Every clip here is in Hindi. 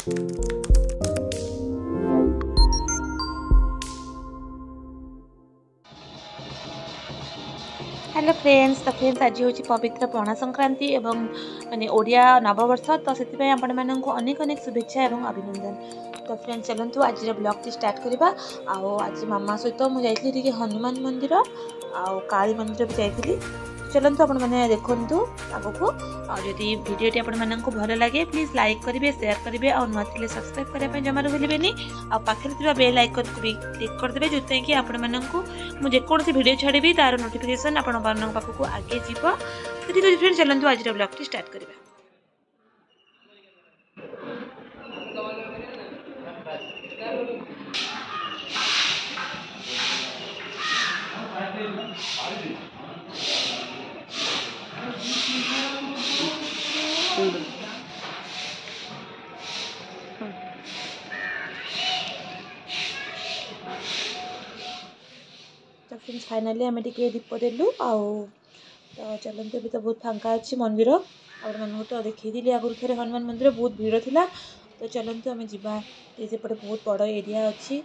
हेलो फ्रेंड्स, तो फ्रेंड्स आज हूँ पवित्र पणा संक्रांति एवं माने ओडिया नववर्ष। तो से आपण मानक अनेक अनेक शुभेच्छा एवं अभिनंदन। तो फ्रेंड्स चलतु आज ब्लॉग टी स्टार्ट करवा। आज मामा सहित मुझे हनुमान मंदिर आउ काली मंदिर भी जाइली। चलतु आपण मैंने देखु आगक। आदि भिडियोटी आपण मानक भल लगे प्लीज लाइक करेंगे, शेयर करेंगे और नुआ सब्सक्राइब करने जमार भूलें। आखिर बेल आइकन को भी क्लिक करदे जो कि आपण मानक मुझे वीडियो छाड़ी तार नोटिफिकेशन आपण पाखक आगे जीव। तो ठीक है फ्रेंड्स, चलतु आज ब्लॉग टी स्टार्ट करवा। तो फ्रेंड्स फाइनाली आम टे दीप देलु तो चलते अभी तो बहुत फांका अच्छी मंदिर आपको तो देखी आगुरी थे हनुमान मंदिर बहुत भीड़ थिला। तो चलते आम जावा सेपटे बहुत बड़ एरिया अच्छी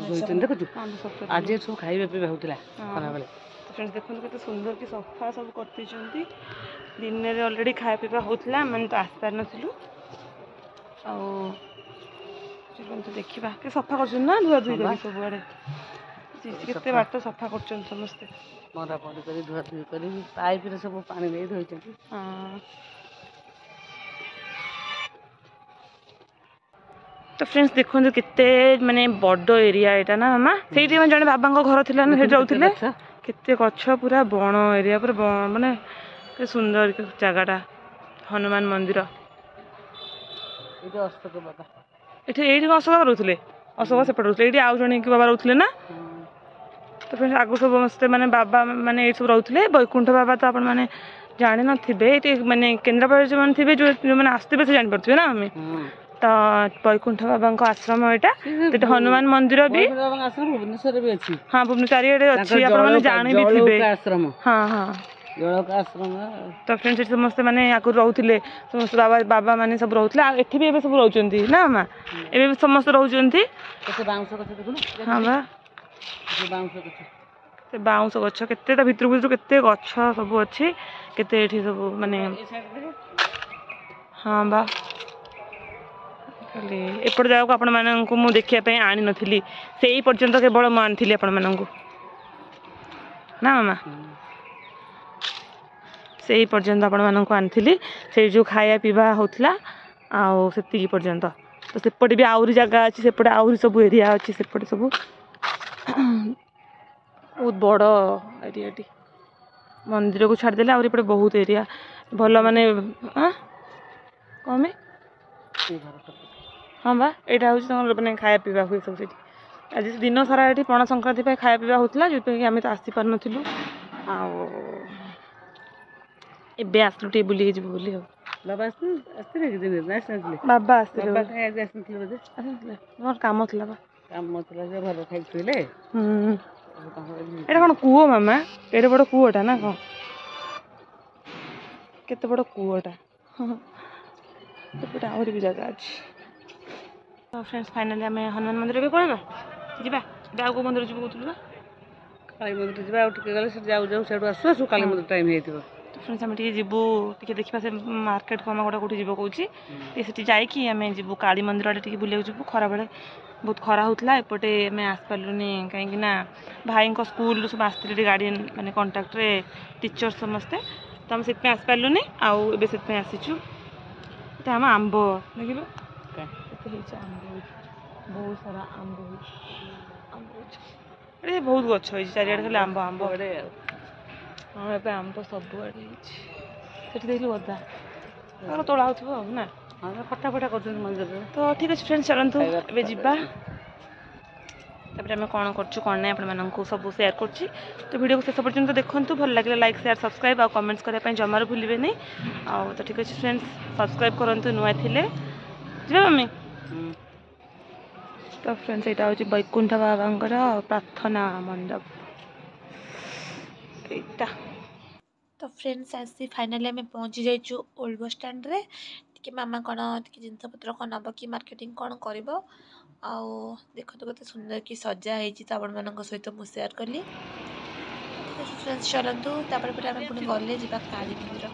आज सब खाइबा पीबा होतला खरा बेले। फ्रेंड्स देखो केते सुंदर कि सफा सब करते दिन में ऑलरेडी खाया पीवा होतला मैंने तो आस पार नथिलु। आ चलते देखा के सफा कर ना धुआ धुई कर सब आड़े केते बात सफा कर समस्ते मरा पड़ी कर धुआ धुई कर पाइप रे सब पानी नहीं धोइछथि। हाँ तो फ्रेंड्स देखो केते माने बड़ एरिया एटा ना मामा से जन बाबा घर थिला ना से जाउथिले केते गछ पूरा बण एरिया पूरा माने के सुंदर जगहटा हनुमान मंदिर ये अशोक बाबा ये अशोक रोले अशोक सेपट रोले ये आउ जन बाबा रोले ना। तो फ्रेंड्स आगु सब समस्ते माने बाबा माने ये सब रोले बैकुंठ बाबा तो आपण माने जानि नथिबे माने केन्द्रापड़ा जो माने थिबे जो माने आस्ते से जानि पड़थिबे ना हमें। तो बैकुंठ बाबा आश्रम यहाँ तो हनुमान मंदिर भी भुवनेश्वर भी अच्छी। हाँ भुवनेश्वर अच्छी आपने जानी भी थे। आश्रम हाँ हाँ आश्रम। तो फ्रेंड्स समस्ते माने आगुरी रोले समस्त बाबा बाबा माने सब रोले एठी भी सब रोचंती ना मामा एबे समस्त रोचंती। हाँ बा बाउंस गछ केतेटा भितर भितर केते गछ सब अच्छी केते एठी सब माने। हाँ बा खाली एपट जगह को आपण मानक मु देखिया आनी नथिली से पर्यंत केवल मु आनी आपण मानक ना मामा से पर्यंत आपण मानक आनी से जो खाया पीवा होतला आउ से पर्यंत। तो सेपटे भी आउरी जगह अच्छी सेपटे आउरी सब एरिया अच्छी सेपटे सब बहुत बड़ एरियाटी मंदिर को छाड़देले आउरी एपटे बहुत एरिया भल माने कमे। हाँ बा यहाँ हूँ मैंने खाया पीवा हुए सब आज दिन सारा ये पणा संक्रांति खाया पीवा होता जो कि आम तो आसी पार नुँ एबे आसलु टे बुली जीव बोली बाबा बाबा मोर काम थी काम भल खाइले। एटा कौन कूओ मामा एडे बड़ कूओटा ना कौन केते बड़ कूओटा आहरी भी जगह अच्छी। तो फ्रेंड्स फाइनाली आम हनुमान मंदिर भी पड़ेगा जा को मंदिर जी कहूँ काली मंदिर जा गले जाऊ जाऊ से आसु आसु काली मंदिर टाइम हो। तो फ्रेंड्स आम जीवु टे देखा से मार्केट को आम गोटे कौटी जीव कौच से जाकि आम जीवु काली मंदिर आड़े टे बुले जीवु खरा बेले बहुत खरा होता एपटे आम आसपारूनी कहीं भाई स्कूल सब आसते गाड़ी माने कंटाक्ट टीचर समस्ते तो आम से आसपारूनी आउ ए आसीचु आम आंब देख बहुत सारा आंब ये बहुत गच चारिड़े खाली आंब आंब हाँ ए आंब सब आड़े देख गदा तोड़ा हो ना फटा फटा कर मंदिर। तो ठीक अच्छे फ्रेंड्स चलतु ए जावा आम कौन कौन ना आप सब सेयार कर। तो वीडियो को शेष पर्यंत देखूँ भल लगे लाइक शेयर सब्सक्राइब और कमेंट्स करने जमार भूलें नहीं। तो ठीक अच्छे फ्रेंड्स सब्सक्राइब करूँ नुआ थे जी मम्मी। तो फ्रेंड्स यहाँ हूँ बैकुंठ बाबा प्रार्थना मंडप यहाँ। तो फ्रेंड्स आसी फाइनाली आम पहुँची जाइए ओल्ड बस स्टैंड रे कि मामा कौन टी जिनपतर कौन नब कि मार्केटिंग कौन कर देखो केते सुंदर कि सजा होती तो आपण मान सहित मुझे सेयार कली। ठीक है फ्रेंड्स चलतु तापर आम पुणी गले जा काली मंदिर।